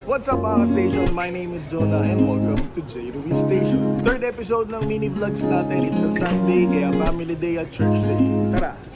What's up mga station? My name is Jonah and welcome to J. Ruiz Station. Third episode ng mini vlogs natin. It's a Sunday, kaya family day at church day. Tara!